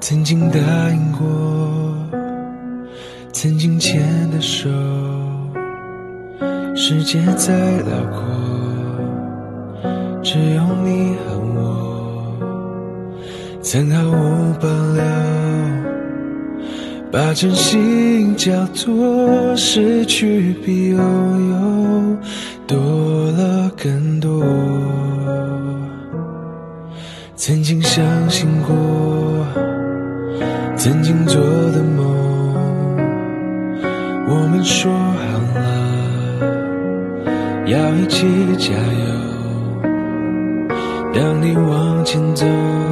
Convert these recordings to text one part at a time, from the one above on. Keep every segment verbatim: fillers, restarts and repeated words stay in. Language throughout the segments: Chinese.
曾经答应过，曾经牵的手，世界再辽阔，只有你和我，曾毫无保留把真心交托，失去比拥有多了更多。曾经相信过，曾经做的梦，我们说好了要一起加油。当你往前走，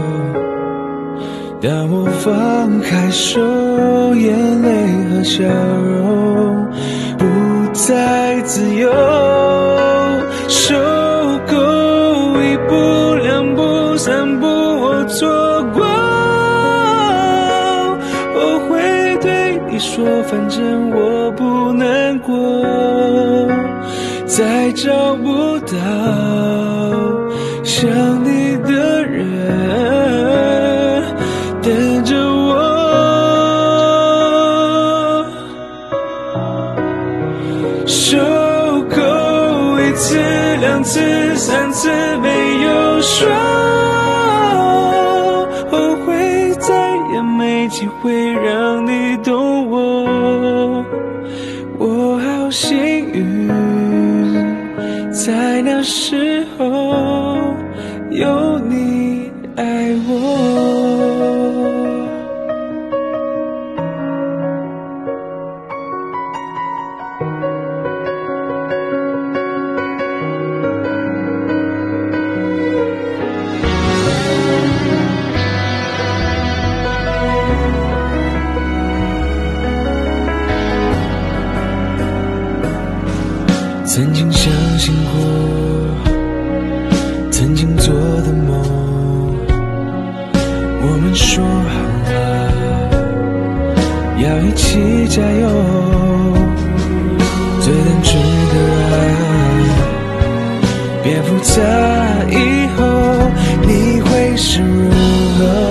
当我放开手，眼泪和笑容不再自由，受够一步两步三步我错过，后悔对你说反正我不难过，再找不到想你的人等着我。受够一次两次三次没有说，后悔再也没机会让你懂我。我好幸运在那时候有你爱我。曾经相信过，曾经做的梦，我们说好了要一起加油。最单纯的爱，别复杂以后你会是如何